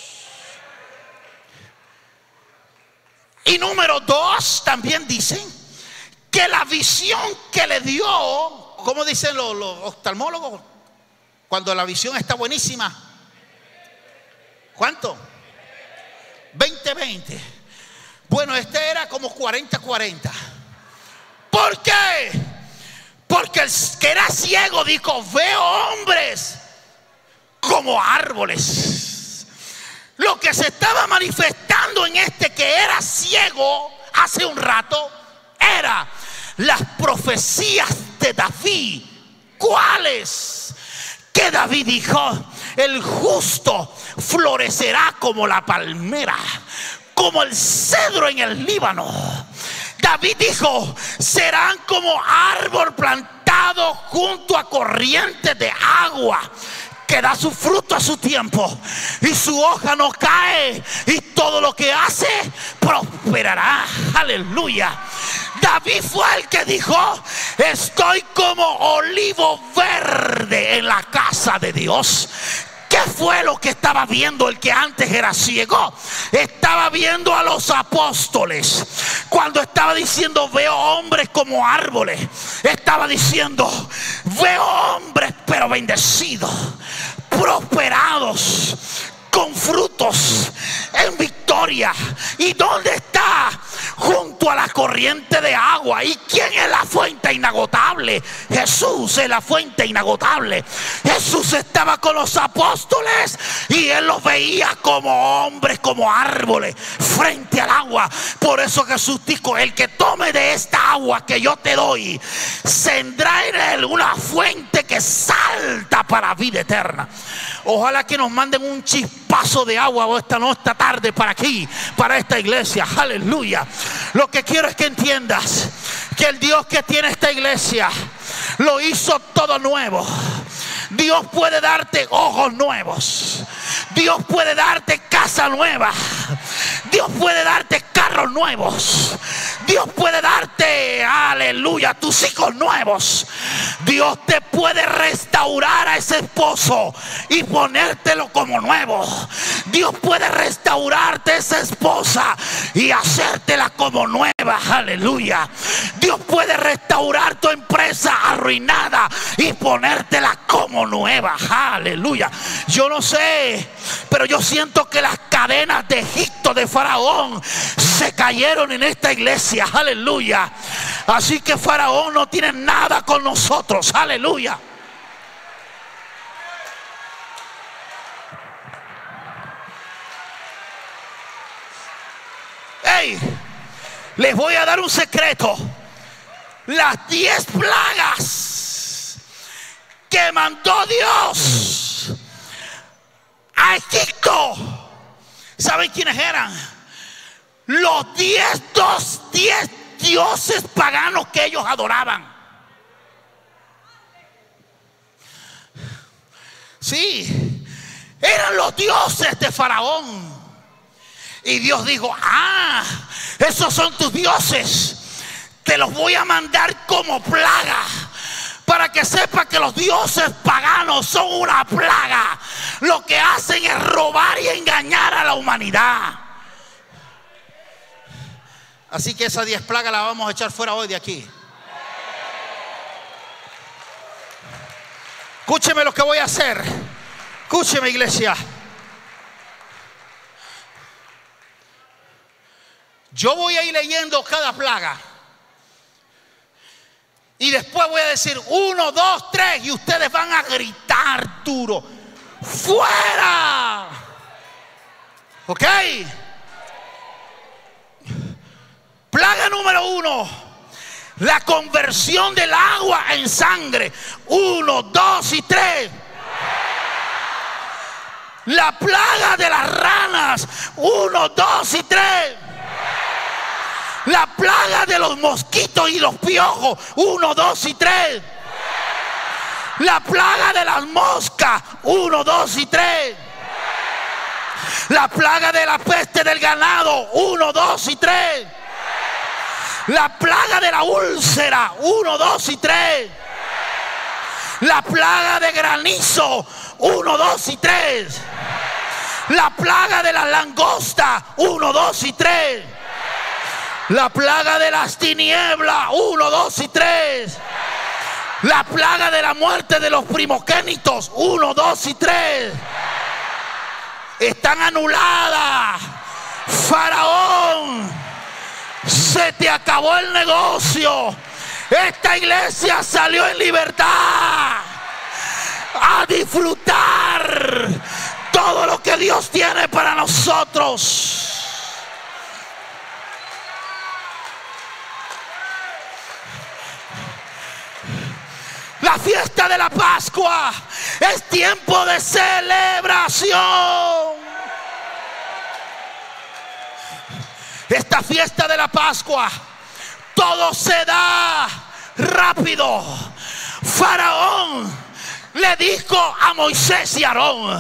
Y número dos, también dicen que la visión que le dio, ¿cómo dicen los oftalmólogos? Cuando la visión está buenísima. ¿Cuánto? 20-20. Bueno, este era como 40-40. ¿Por qué? Porque el que era ciego dijo: veo hombres como árboles. Lo que se estaba manifestando en este que era ciego hace un rato era las profecías de David. ¿Cuáles? Que David dijo: el justo florecerá como la palmera, como el cedro en el Líbano. David dijo: serán como árbol plantado junto a corrientes de agua, que da su fruto a su tiempo, y su hoja no cae, y todo lo que hace prosperará. Aleluya. David fue el que dijo: estoy como olivo verde en la casa de Dios. ¿Qué fue lo que estaba viendo el que antes era ciego? Estaba viendo a los apóstoles. Cuando estaba diciendo: veo hombres como árboles, estaba diciendo: veo hombres pero bendecidos, prosperados, con frutos, en victoria. ¿Y dónde está? Junto a la corriente de agua. ¿Y quién es la fuente inagotable? Jesús es la fuente inagotable. Jesús estaba con los apóstoles y él los veía como hombres, como árboles frente al agua. Por eso Jesús dijo: el que tome de esta agua que yo te doy, tendrá en él una fuente que sale alta para vida eterna. Ojalá que nos manden un chispazo de agua esta tarde para aquí, para esta iglesia. Aleluya. Lo que quiero es que entiendas que el Dios que tiene esta iglesia lo hizo todo nuevo. Dios puede darte ojos nuevos. Dios puede darte casa nueva. Dios puede darte carros nuevos. Dios puede darte, aleluya, tus hijos nuevos. Dios te puede restaurar a ese esposo y ponértelo como nuevo. Dios puede restaurarte a esa esposa y hacértela como nueva. Aleluya. Dios puede restaurar tu empresa arruinada y ponértela como nueva. Aleluya. Yo no sé, pero yo siento que las cadenas de Egipto, de Faraón, se cayeron en esta iglesia. Aleluya. Así que Faraón no tiene nada con nosotros. Aleluya. Hey, les voy a dar un secreto. Las 10 plagas que mandó Dios a Egipto, ¿saben quiénes eran? Los 10 dioses paganos que ellos adoraban. Sí, eran los dioses de Faraón. Y Dios dijo: esos son tus dioses. Te los voy a mandar como plaga, para que sepa que los dioses paganos son una plaga. Lo que hacen es robar y engañar a la humanidad. Así que esas 10 plagas las vamos a echar fuera hoy de aquí. Escúcheme lo que voy a hacer. Escúcheme, iglesia. Yo voy a ir leyendo cada plaga. Y después voy a decir 1, 2, 3. Y ustedes van a gritar duro: ¡fuera! ¿Ok? Plaga número 1: la conversión del agua en sangre. 1, 2 y 3. La plaga de las ranas. 1, 2 y 3. La plaga de los mosquitos y los piojos. 1, 2 y 3. La plaga de las moscas. 1, 2 y 3. La plaga de la peste del ganado. 1, 2 y 3. La plaga de la úlcera. 1, 2 y 3. La plaga de granizo. 1, 2 y 3. La plaga de la langosta. 1, 2 y 3. La plaga de las tinieblas. 1, 2 y 3. La plaga de la muerte de los primogénitos. 1, 2 y 3. Están anuladas. Faraón, se te acabó el negocio. Esta iglesia salió en libertad a disfrutar todo lo que Dios tiene para nosotros. La fiesta de la Pascua es tiempo de celebración. Esta fiesta de la Pascua, todo se da rápido. Faraón le dijo a Moisés y Aarón: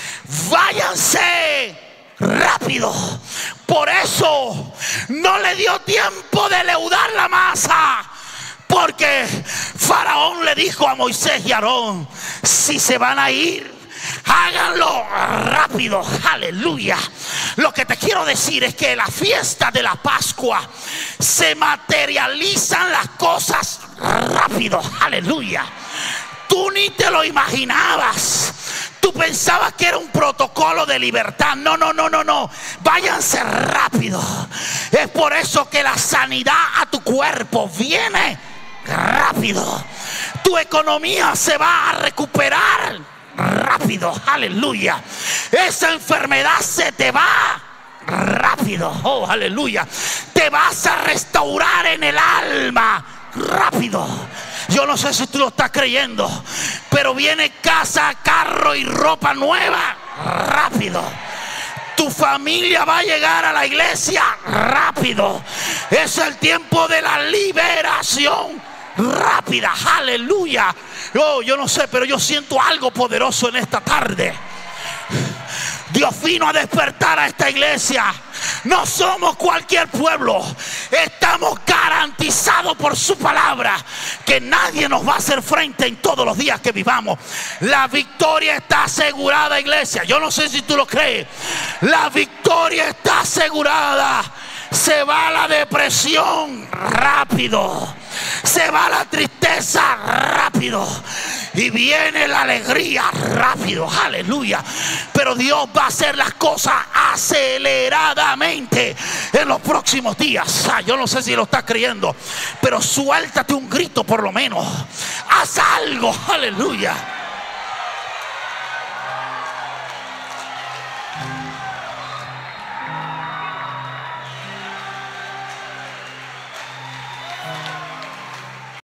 váyanse rápido. Por eso no le dio tiempo de leudar la masa, porque Faraón le dijo a Moisés y Aarón: si se van a ir, háganlo rápido. Aleluya. Lo que te quiero decir es que en la fiesta de la Pascua se materializan las cosas rápido. Aleluya. Tú ni te lo imaginabas. Tú pensabas que era un protocolo de libertad. No. Váyanse rápido. Es por eso que la sanidad a tu cuerpo viene rápido. Tu economía se va a recuperar rápido. Aleluya. Esa enfermedad se te va rápido. Oh, aleluya. Te vas a restaurar en el alma rápido. Yo no sé si tú lo estás creyendo, pero viene casa, carro y ropa nueva rápido. Tu familia va a llegar a la iglesia rápido. Es el tiempo de la liberación rápida. Aleluya. Oh, yo no sé, pero yo siento algo poderoso en esta tarde. Dios vino a despertar a esta iglesia. No somos cualquier pueblo. Estamos garantizados por su palabra que nadie nos va a hacer frente en todos los días que vivamos. La victoria está asegurada, iglesia. Yo no sé si tú lo crees. La victoria está asegurada. Se va la depresión rápido. Se va la tristeza rápido. Y viene la alegría rápido. Aleluya. Pero Dios va a hacer las cosas aceleradamente en los próximos días. Yo no sé si lo estás creyendo, pero suéltate un grito por lo menos. Haz algo. Aleluya.